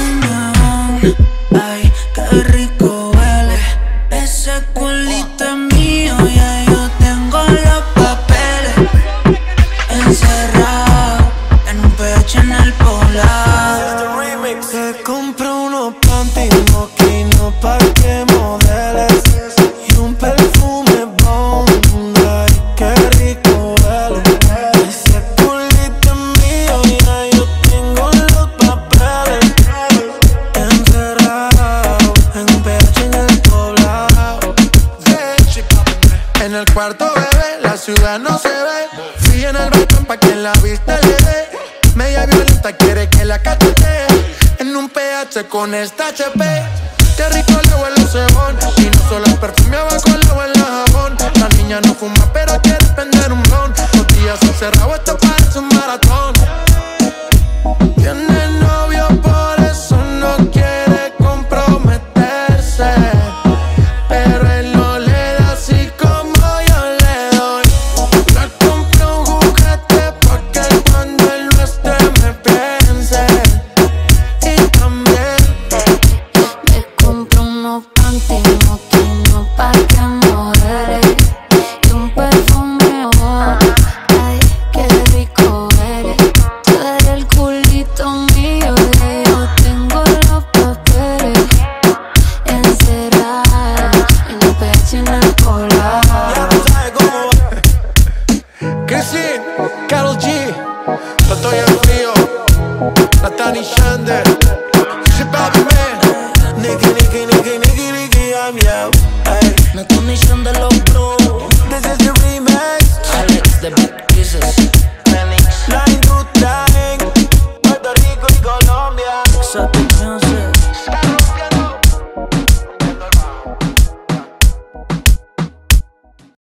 Ay, qué rico huele. Ese culito es mío, ya yo tengo los papeles encerrados en un pecho en el poblado. Te compro unos panties moquinos pa' que modeles y un perfume bomb. Ay, qué rico huele. Ese culito es mío, ya yo tengo los papeles encerrado en un pecho en el poblado. En el cuarto, bebé, la ciudad no se ve. Fui en el balcón pa' que la vista le dé. Media violenta quiere que la cachetee. En un PH con esta HP. Qué rico le huele el cebón. Y no solo el perfume abajo, le huele el jabón. La niña no fuma pero quiere prender un blon. Los días encerrados, esto parece un maratón. Tiene